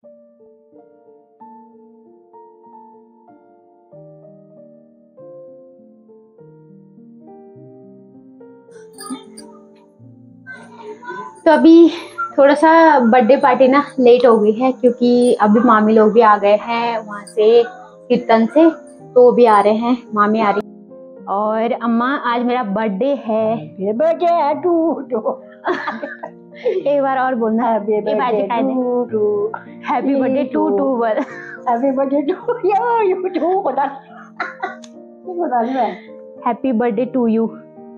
तो अभी थोड़ा सा बर्थडे पार्टी ना लेट हो गई है, क्योंकि अभी मामी लोग भी आ गए हैं वहां से कीर्तन से, तो वो भी आ रहे हैं, मामी आ रही। और अम्मा आज मेरा बर्थडे है। एक बार और बोलना, happy birthday to to one, happy birthday to you बता, हैप्पी बर्थडे टू यू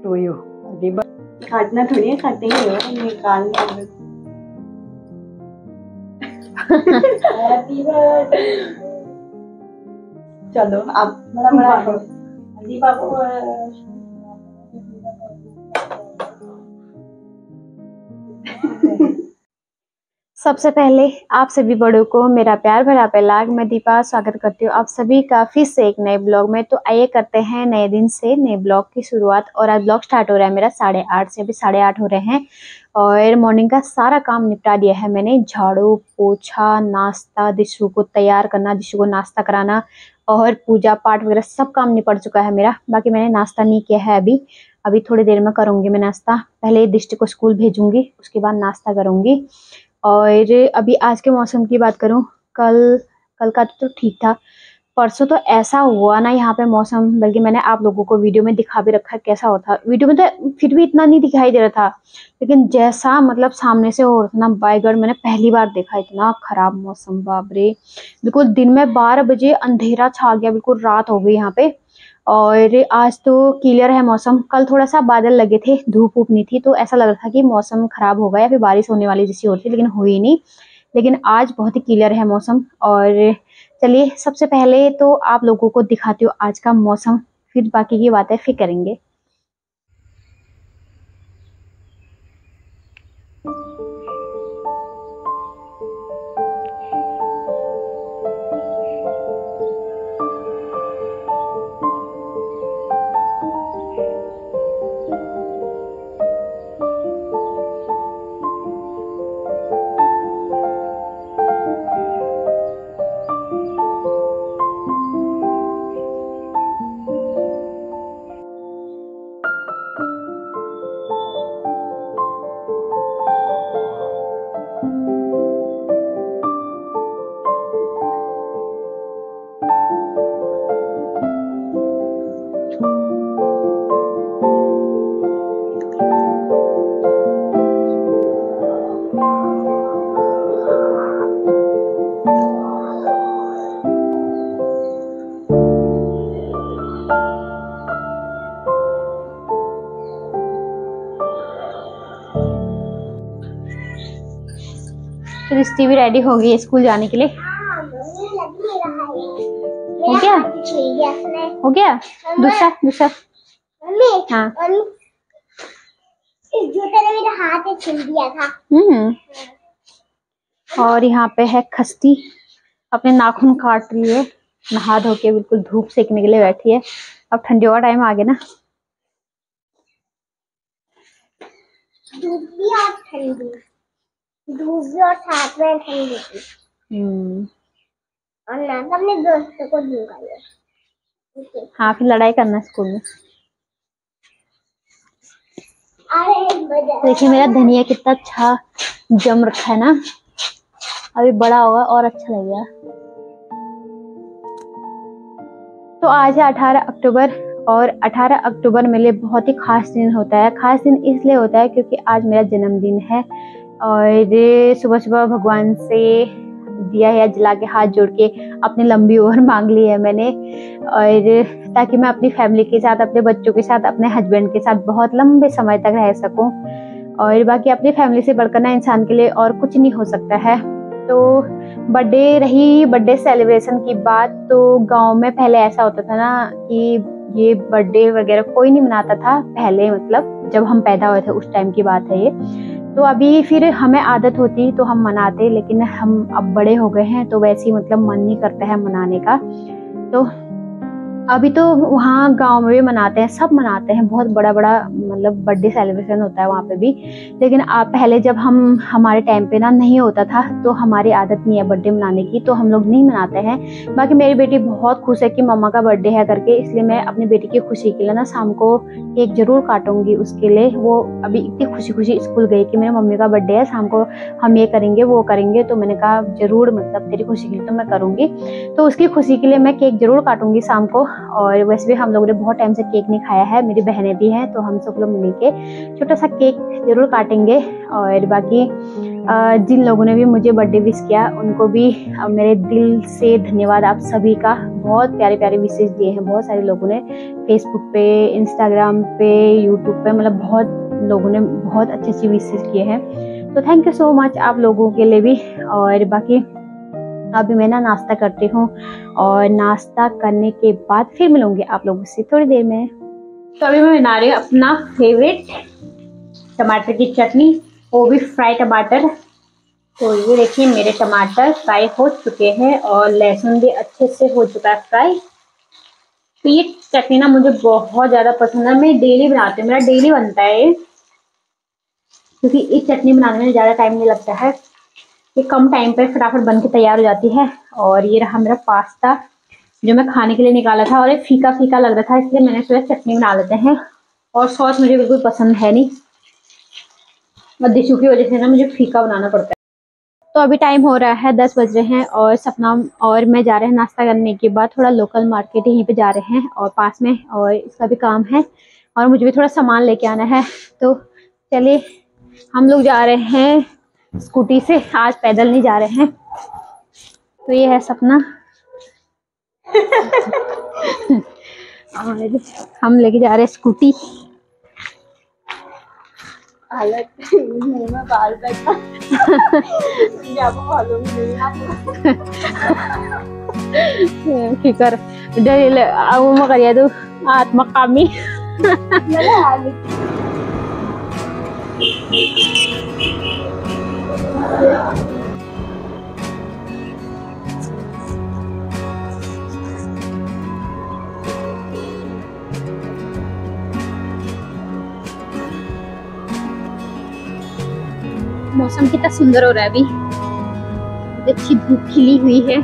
काटना थोड़ी है, काटेंगे निकालना। Happy birthday. चलो आप बड़ा बड़ा दीपा को सबसे पहले आप सभी बड़ों को मेरा प्यार भरा पहलाग। मैं दीपा स्वागत करती हूँ आप सभी का फिर से एक नए ब्लॉग में। तो आइए करते हैं नए दिन से नए ब्लॉग की शुरुआत। और आज ब्लॉग स्टार्ट हो रहा है मेरा 8:30 से। अभी 8:30 हो रहे हैं और मॉर्निंग का सारा काम निपटा दिया है मैंने। झाड़ू पोछा नाश्ता, दिशु को तैयार करना, दिशु को नाश्ता कराना और पूजा पाठ वगैरह सब काम निपट चुका है मेरा। बाकी मैंने नाश्ता नहीं किया है अभी थोड़ी देर में करूंगी मैं नाश्ता। पहले दृष्टि को स्कूल भेजूंगी, उसके बाद नाश्ता करूंगी। और अभी आज के मौसम की बात करूं, कल का तो ठीक था, परसों तो ऐसा हुआ ना यहाँ पे मौसम, बल्कि मैंने आप लोगों को वीडियो में दिखा भी रखा है कैसा होता। वीडियो में तो फिर भी इतना नहीं दिखाई दे रहा था, लेकिन जैसा मतलब सामने से हो रहा था ना बाय गॉड, मैंने पहली बार देखा इतना खराब मौसम। बाप रे, बिल्कुल दिन में 12 बजे अंधेरा छा गया, बिल्कुल रात हो गई यहाँ पे। और आज तो क्लियर है मौसम। कल थोड़ा सा बादल लगे थे, धूप वूप नहीं थी, तो ऐसा लग रहा था कि मौसम खराब होगा या फिर बारिश होने वाली जैसी हो रही थी, लेकिन हुई नहीं। लेकिन आज बहुत ही क्लियर है मौसम। और चलिए सबसे पहले तो आप लोगों को दिखाती हूँ आज का मौसम, फिर बाकी की बातें फिर करेंगे। रिश्ती भी रेडी हो गई है स्कूल जाने के लिए। हो गया हो गया दूसरा हाँ, इस जूते ने मेरा हाथ छील दिया था। और यहाँ पे है खस्ती, अपने नाखून काट रही है, नहा धो के बिल्कुल धूप सेकने के लिए बैठी है। अब ठंडियों का टाइम आ गया ना, धूप भी और ठंडी, धूप भी और साथ में ठंडी थी। और ना अपने दोस्तों को दूंगा ये। हाँ फिर लड़ाई करना स्कूल में। देखिए मेरा धनिया कितना अच्छा जम रखा है ना, अभी बड़ा होगा और अच्छा लगेगा। तो आज है 18 अक्टूबर और 18 अक्टूबर मेरे लिए बहुत ही खास दिन होता है। खास दिन इसलिए होता है क्योंकि आज मेरा जन्मदिन है। और सुबह सुबह भगवान से दिया है जला के हाथ जोड़ के अपनी लंबी उम्र मांग ली है मैंने, और ताकि मैं अपनी फैमिली के साथ, अपने बच्चों के साथ, अपने हस्बैंड के साथ बहुत लंबे समय तक रह सकूं। और बाकी अपनी फैमिली से बढ़कर ना इंसान के लिए और कुछ नहीं हो सकता है। तो बर्थडे सेलिब्रेशन की बात, तो गांव में पहले ऐसा होता था ना कि ये बर्थडे वगैरह कोई नहीं मनाता था पहले, मतलब जब हम पैदा हुए थे उस टाइम की बात है ये। तो अभी फिर हमें आदत होती तो हम मनाते, लेकिन हम अब बड़े हो गए हैं तो वैसे ही मतलब मन नहीं करता है मनाने का। अभी तो वहाँ गांव में भी मनाते हैं, सब मनाते हैं, बहुत बड़ा बड़ा मतलब बर्थडे सेलिब्रेशन होता है वहाँ पे भी। लेकिन पहले जब हमारे टाइम पे ना नहीं होता था, तो हमारी आदत नहीं है बर्थडे मनाने की, तो हम लोग नहीं मनाते हैं। बाकी मेरी बेटी बहुत खुश है कि मम्मा का बर्थडे है करके, इसलिए मैं अपनी बेटी की खुशी के लिए ना शाम को केक जरूर काटूंगी उसके लिए। वो अभी इतनी खुशी खुशी स्कूल गई कि मेरे मम्मी का बर्थडे है, शाम को हम ये करेंगे वो करेंगे। तो मैंने कहा जरूर, मतलब तेरी खुशी के लिए तो मैं करूंगी। तो उसकी खुशी के लिए मैं केक जरूर काटूंगी शाम को। और वैसे भी हम लोगों ने बहुत टाइम से केक नहीं खाया है, मेरी बहनें भी हैं, तो हम सब लोग मिलके छोटा सा केक जरूर काटेंगे। और बाकी जिन लोगों ने भी मुझे बर्थडे विश किया उनको भी मेरे दिल से धन्यवाद। आप सभी का बहुत प्यारे प्यारे विशेष दिए हैं बहुत सारे लोगों ने, फेसबुक पे, इंस्टाग्राम पे, यूट्यूब पे, मतलब बहुत लोगों ने बहुत अच्छे अच्छे विशेष किए हैं। तो थैंक यू सो मच आप लोगों के लिए भी। और बाकी अभी मैं ना नाश्ता करती हूँ, और नाश्ता करने के बाद फिर मिलूंगी आप लोगों से थोड़ी देर में। तो अभी मैं बना रही हूँ अपना फेवरेट टमाटर की चटनी, वो भी फ्राई टमाटर। तो ये देखिए मेरे टमाटर फ्राई हो चुके हैं और लहसुन भी अच्छे से हो चुका है फ्राई। तो ये चटनी ना मुझे बहुत ज़्यादा पसंद है, मैं डेली बनाती हूँ, मेरा डेली बनता है ये, क्योंकि इस चटनी बनाने में ज़्यादा टाइम नहीं लगता है, ये कम टाइम पे फटाफट बन के तैयार हो जाती है। और ये रहा मेरा पास्ता जो मैं खाने के लिए निकाला था, और ये फीका फीका लग रहा था, इसलिए मैंने सोचा चटनी बना लेते हैं। और सॉस मुझे बिल्कुल पसंद है नहीं, और डिशू की वजह से ना मुझे फीका बनाना पड़ता है। तो अभी टाइम हो रहा है 10 बज रहे हैं, और सपना और मैं जा रहे हैं नाश्ता करने के बाद थोड़ा लोकल मार्केट यहीं पे जा रहे हैं और पास में, और इसका भी काम है और मुझे भी थोड़ा सामान लेके आना है। तो चलिए हम लोग जा रहे हैं स्कूटी से, आज पैदल नहीं जा रहे हैं। तो ये है सपना और हम लेके जा रहे हैं स्कूटी। हालत मुंह में बाल बैठा आपको मालूम नहीं फिकर डर वो मकरिया तो आत्मा कामी मौसम कितना सुंदर हो रहा है, अभी अच्छी धूप खिली हुई है।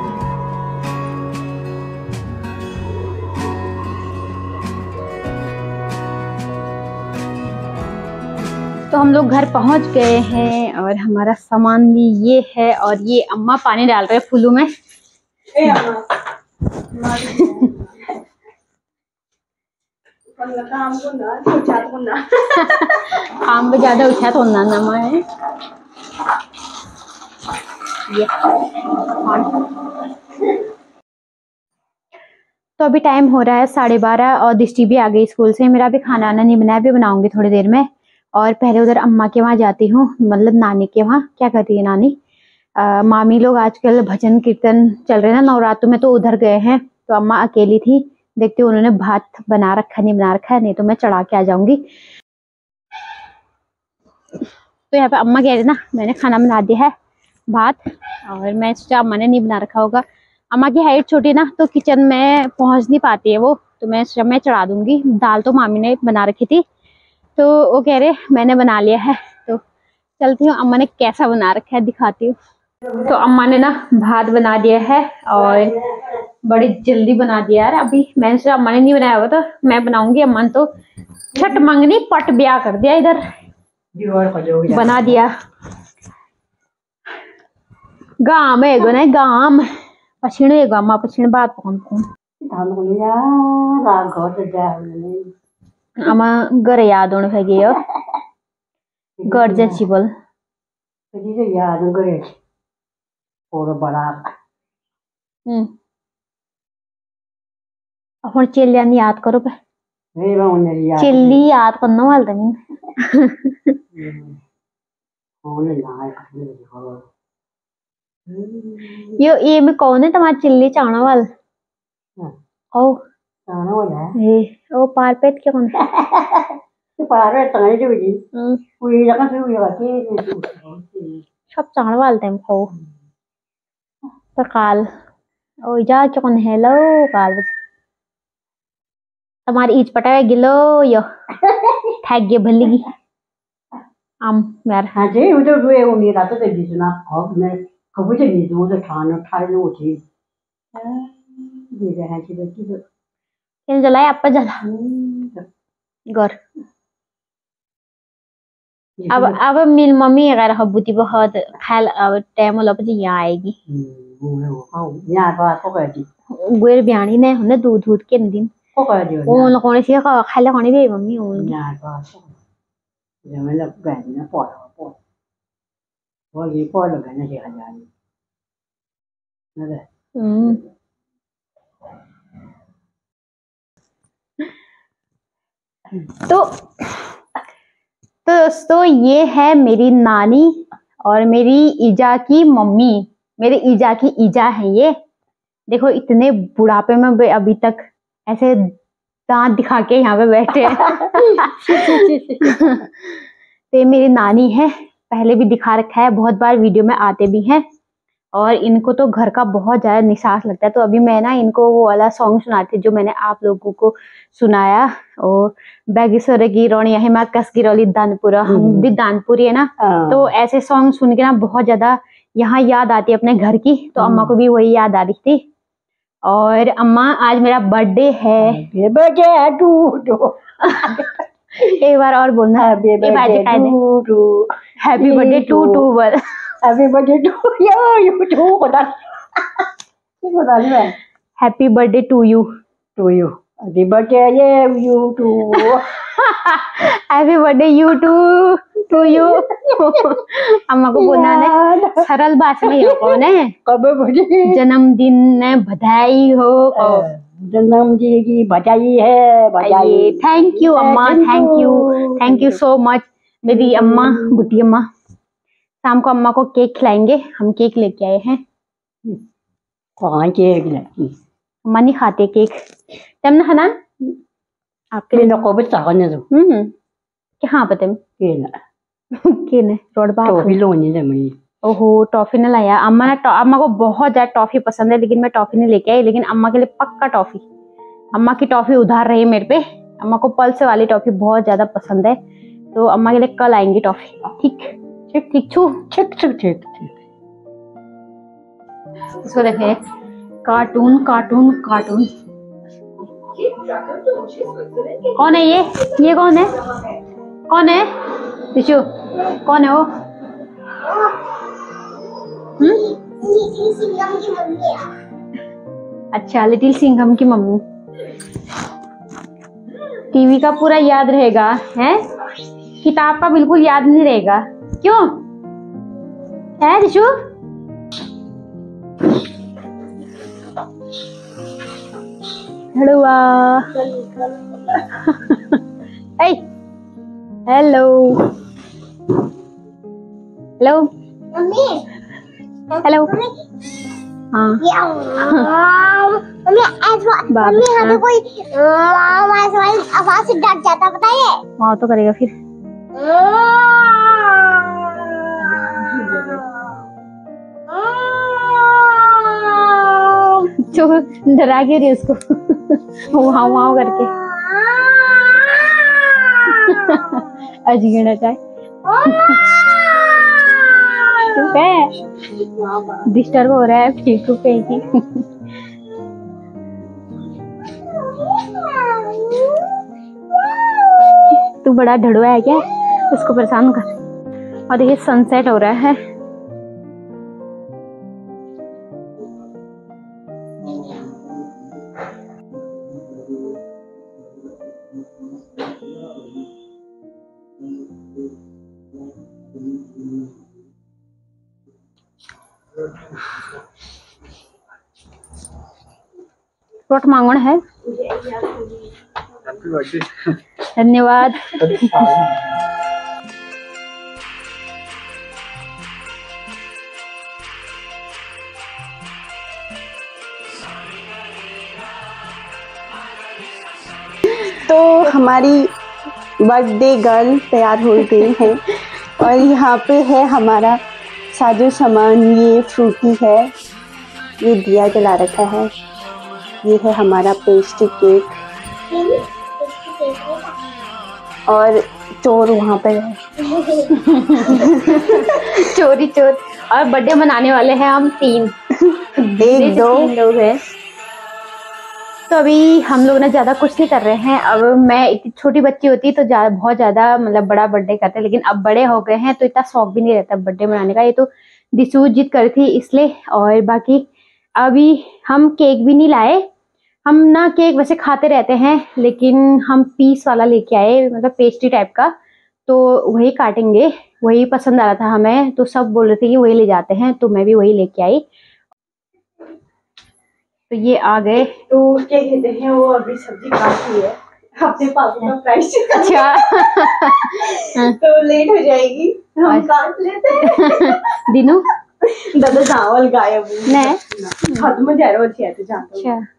तो हम लोग घर पहुंच गए हैं और हमारा सामान भी ये है, और ये अम्मा पानी डाल रहे हैं फूलों में। आम पे ज्यादा उछा तो नमा है ये। तो अभी टाइम हो रहा है 12:30 और दृष्टि भी आ गई स्कूल से। मेरा भी खाना आना नहीं बनाया, भी बनाऊंगी थोड़ी देर में। और पहले उधर अम्मा के वहाँ जाती हूँ, मतलब नानी के वहाँ। क्या करती है नानी, मामी लोग आजकल भजन कीर्तन चल रहे हैं ना नवरात्र में, तो उधर गए हैं। तो अम्मा अकेली थी, देखती हूँ उन्होंने भात बना रखा नहीं बना रखा है, नहीं तो मैं चढ़ा के आ जाऊंगी। तो यहाँ पे अम्मा कह रही ना मैंने खाना बना दिया है भात, और मैं सोचा अम्मा ने नहीं बना रखा होगा। अम्मा की हाइट छोटी ना, तो किचन में पहुंच नहीं पाती है वो, तो मैं सोचा मैं चढ़ा दूंगी। दाल तो मामी ने बना रखी थी, तो वो कह रहे मैंने बना लिया है। तो चलती हूँ अम्मा ने कैसा बना रखा है दिखाती हूँ। तो अम्मा ने ना भात बना दिया है, और बड़ी जल्दी बना दिया यार। अभी मैंने सोचा अम्मा ने नहीं बनाया होगा तो मैं बनाऊंगी। अम्मा ने तो छठ मंगनी पट ब्याह कर दिया, इधर बना दिया। गाम है ना, गाम पछिण है, गामा पछिण बात कौन अम्मा घर याद होने लगी है घर जैसी बोल ਹੁਣ ਚੇਲਿਆਂ ਦੀ याद करो पे चेली याद करना वाल तनी ये में कौन है तुम्हारी चिल्ली चावना वाल ओ ओ पार पेट क्या कौन सब चावना वाल तेम खो तो काल ओ जा क्या कौन हेलो काल તમારી ઈજ પટાવે ગેલો યો થાગ્ય ભલીગી આમ યાર આજે હું તો એવું નહીં રાતો તે બીજના હક ને ખબર છે બીજું તો ઠાનો ઠાનો છે જે રહે છે બેટી તો કેમ જલાય આપા જલા ઘર अब मेरी मम्मी अगर हबूती बहुत खाल टाइम वाला પછી यहाँ आएगी यहाँ बात को कर दी गुएर बिहानी ने हमने दूध दूध के दिन को कर दी वो लोगों ने सिया खाले खाने भी मम्मी वो यहाँ बात जब मैं लग गया ना पौड़ वो ये पौड़ लगा ना देखा जा रही ना तो दोस्तों ये है मेरी नानी और मेरी ईजा की मम्मी मेरे ईजा की ईजा है ये देखो इतने बुढ़ापे में अभी तक ऐसे दांत दिखा के यहाँ पे बैठे हैं तो ये मेरी नानी है पहले भी दिखा रखा है बहुत बार वीडियो में आते भी हैं और इनको तो घर का बहुत ज्यादा निसास लगता है तो अभी मैं ना इनको वो वाला सॉन्ग सुनाती जो मैंने आप लोगों को सुनाया और बैगेश्वर की रोनिया हिमा कसगिरौली दानपुरा हम भी दानपुरी है ना तो ऐसे सॉन्ग सुन के ना बहुत ज्यादा यहाँ याद आती है अपने घर की तो अम्मा को भी वही याद आ रही थी और अम्मा आज मेरा बर्थडे है एक बार और बोलना हैप्पी बर्थडे टू बोल happy birthday to you to बता मैं happy birthday to you happy birthday you to happy birthday you to you अम्मा को बोलना है सरल भाषा में कौन है जन्मदिन ने बधाई हो जन्मदिन की बधाई है बधाई थैंक यू अम्मा थैंक यू सो मच मेरी अम्मा बुटी अम्मा शाम को अम्मा को केक खिलाएंगे हम केक लेके आए हैं कौन केक अम्मा नहीं खाते केक तम ना खाना आपके लिए को बता ने तो क्या पता के ने रोड बाप टॉफी लोनी दे मई ओहो टॉफी ने लाया अम्मा को बहुत ज्यादा टॉफी पसंद है लेकिन मैं टॉफी नहीं लेके आई लेकिन अम्मा के लिए पक्का टॉफी अम्मा की टॉफी उधार रही मेरे पे अम्मा को पल्स वाली टॉफी बहुत ज्यादा पसंद है तो अम्मा के लिए कल आएंगी टॉफी ठीक इसको देखे कार्टून कौन है ये कौन है टिशू कौन है वो अच्छा लिटिल सिंघम की मम्मी टीवी का पूरा याद रहेगा है किताब का बिल्कुल याद नहीं रहेगा क्यों है tissue hello hello hello mummy hello हाँ मम्मी यहाँ पे कोई आवाज से डर जाता पता है हाँ तो करेगा फिर जो डरा के रही उसको वहाँ वहाँ करके अजीब चाहे चुप है डिस्टर्ब हो रहा है फिर चुप है कि तू बड़ा ढड़ुआ है क्या उसको परेशान कर और देखिए सनसेट हो रहा है रोट मांगण है धन्यवाद तो हमारी बर्थडे गर्ल तैयार हो गई है और यहाँ पे है हमारा साजो सामान। ये फ्रूटी है, ये दिया जला रखा है, ये है हमारा पेस्ट्री केक। और चोर वहाँ पे है। चोरी चोर। और बर्थडे मनाने वाले हैं हम 3 एक दो 3 लोग हैं। तो अभी हम लोग ना ज़्यादा कुछ नहीं कर रहे हैं। अब मैं इतनी छोटी बच्ची होती तो बहुत ज़्यादा मतलब बड़ा बर्थडे करते, लेकिन अब बड़े हो गए हैं तो इतना शौक भी नहीं रहता बर्थडे मनाने का। ये तो दिशु जिद करी थी इसलिए। और बाकी अभी हम केक भी नहीं लाए। हम ना केक वैसे खाते रहते हैं, लेकिन हम पीस वाला लेके आए, मतलब पेस्ट्री टाइप का, तो वही काटेंगे। वही पसंद आ रहा था हमें, तो सब बोल रहे थे कि वही ले जाते हैं, तो मैं भी वही लेके आई। तो ये आ गए। तो क्या कहते हैं, वो अभी सब्जी काटी है अपने पापा का प्राइस। अच्छा। तो लेट हो जाएगी, हम काट लेते हैं। दिनू दादा चावल गायब नहीं खत्म जा रहा है तो जानता हूँ। अच्छा।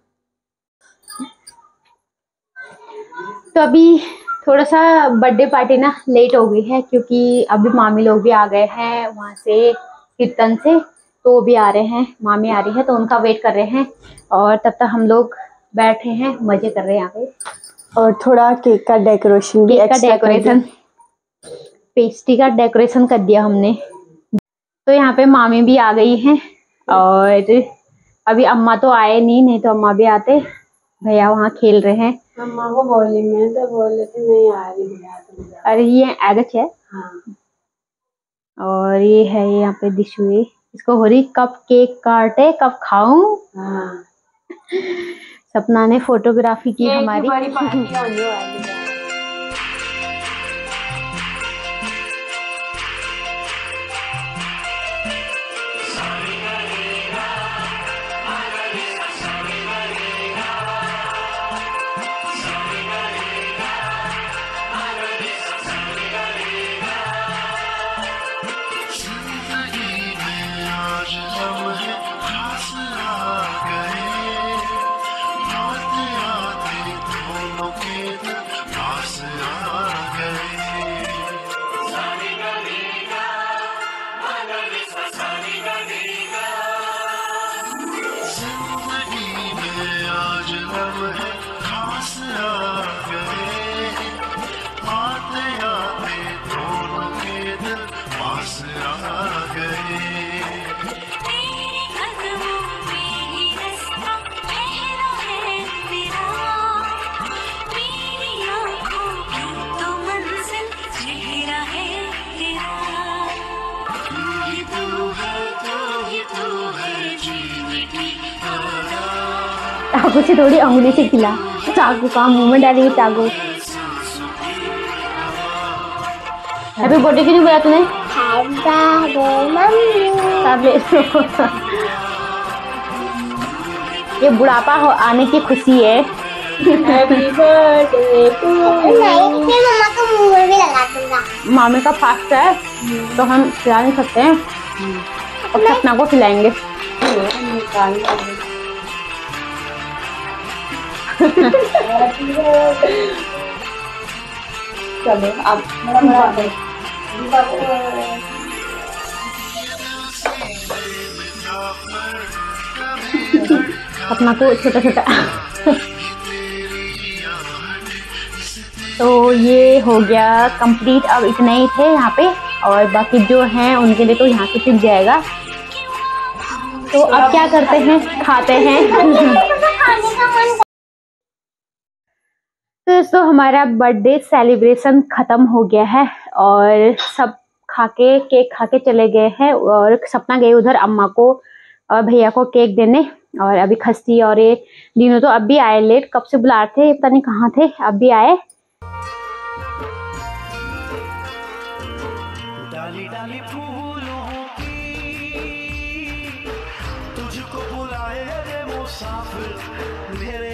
तो अभी थोड़ा सा बर्थडे पार्टी ना लेट हो गई है, क्योंकि अभी मामी लोग भी आ गए हैं वहाँ से कीर्तन से, तो वो भी आ रहे हैं। मामी आ रही है तो उनका वेट कर रहे हैं, और तब तक हम लोग बैठे हैं मजे कर रहे हैं यहाँ पे। और थोड़ा केक का डेकोरेशन भी, केक का डेकोरेशन, पेस्ट्री का डेकोरेशन कर दिया हमने। तो यहाँ पे मामी भी आ गई हैं, और अभी अम्मा तो आए नहीं तो अम्मा भी आते। भैया वहाँ खेल रहे हैं। अम्मा को बोली, मैं तो बोल रही थी नहीं आ रही भैया। अरे ये आगच है। हाँ। और ये है यहाँ पे दिशु, इसको हो रही कब केक काटे कब खाऊं। हाँ। सपना ने फोटोग्राफी की हमारी। बड़ी पार्टी होने वाली है। चाकू से थोड़ी अंगुली से खिला, चाकू का मुंह में डाली चाकू। हैप्पी बर्थडे क्यों नहीं बोला तूने? ये बुढ़ापा आने की खुशी है। हैप्पी बर्थडे टू नहीं, फिर मम्मा को मुंह में भी लगा दूंगा। मामे का फास्ट है तो हम खिला नहीं सकते हैं, अब सपना को खिलाएंगे। चलो आप बड़ा अपना को छोटा छोटा। तो ये हो गया कंप्लीट। अब इतना ही थे यहाँ पे, और बाकी जो हैं उनके लिए तो यहाँ से पिक जाएगा। तो अब क्या करते हैं, खाते हैं। तो दोस्तों हमारा बर्थडे सेलिब्रेशन खत्म हो गया है, और सब केक खा के चले गए हैं। और सपना गई उधर अम्मा को और भैया को केक देने। और अभी खस्ती और ये दिनों तो अब भी आए लेट, कब से बुला रहे थे पता नहीं कहाँ थे, अब भी आए। डाली डाली फूलों की तुझको बुलाए रे मुसाफिर मेरे